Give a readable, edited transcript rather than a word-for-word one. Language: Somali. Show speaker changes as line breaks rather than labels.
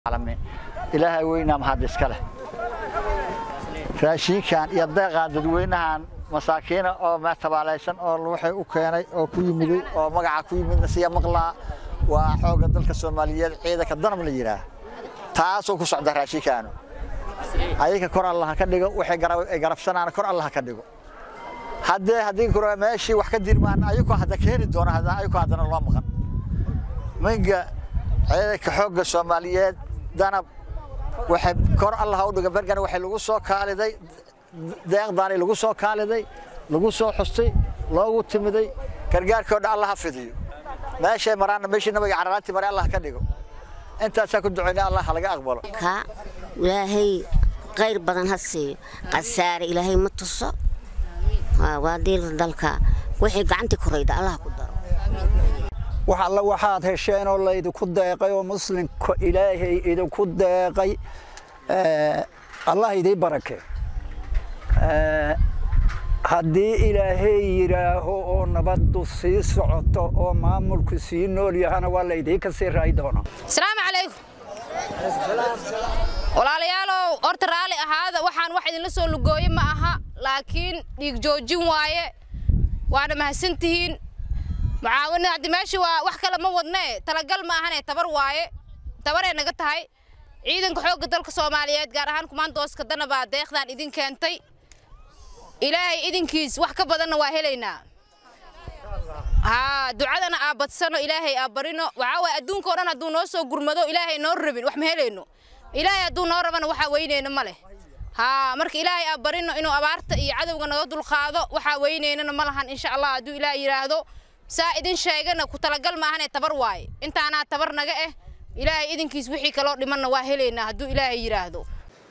العالمين إلهي وينا مهد إسكاله راشين كان يبدأ ددوينها مساكين أو ما تباليسن أو روحي وكاني أو كوي مدي أو مقع كوي من نسيا مقلع وحوق دلك الصوماليين عيدا كدرم ليراه تاسو كسعد راشين كانوا أيك كور الله كدقو وحي قرب سنة أنا كور الله كدقو هدي كور ماشي وحكد دير مان أيكو هذا كيري دون هذا أيكو هذا الله مغن من عيدك حوق الصوماليين دانا وحب كور الله ودق برجنا وحي لغو سو كاليداي deeq daani lagu soo kaaliday lagu soo xustay loogu timiday gargaarkooda Allah hafidiyo meesha marana meesha nabiga cararaati mar Allah ka dhigo intaas ku duceynaa Allah laga aqbalo
ka ilaahay qayr badan hasi qasaar ilaahay ma tuso waa diir dalka wixii gacanta korayda Allah ku daro
waxa alla waxaad hesheen oo la idinku deeqay oo muslimka ilaahay idinku deeqay Allah idin barakee haddii ilaahay yiraaho oo nabaddu sii socoto oo maamulku sii nool yahana waa la idin ka sii raay doonaa
assalaamu calaykum walaalayaalow horta raali ahaada waxaan wax idin la soo lugooyay ma aha laakiin dhiig joojin waaye waana mahadsantihiin mucaawinada hadii meeshii waa wax kale ma wadnee talagal ma ahan tabar waaye tabaree naga tahay ciidanka xoogga dalka Soomaaliyeed gaar ahaan kumaandooska danaba deeqdan idin keentay إلهي إذن كيس وحكة بدنا واهلينا دعاءنا أبتصنا إلهي أبرنا وعاوى أدون كورونا دون نصو قرمدو إلهي نوربين وحمهلينو إلهي أدون نوربنا وحاوينين ماله مرك إلهي أبرنا إنه أبارت يعدو ونضد الخاضو وحاوينين مالهن إن شاء الله أدو إلهي يرادو سائدين شايقنا كتلقل ما هني تبرواي أنت أنا تبرنا جائه إلهي إذن كيس وحي كلو لمن واهلينا أدو إلهي يرادو